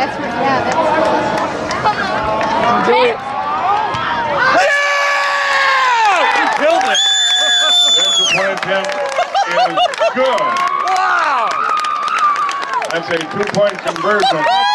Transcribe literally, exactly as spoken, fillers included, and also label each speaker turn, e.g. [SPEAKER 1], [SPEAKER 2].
[SPEAKER 1] That's what, yeah, that's
[SPEAKER 2] Do it.
[SPEAKER 3] He killed it.
[SPEAKER 4] There's the point attempt. Is good.
[SPEAKER 3] Wow.
[SPEAKER 4] That's a two-point conversion.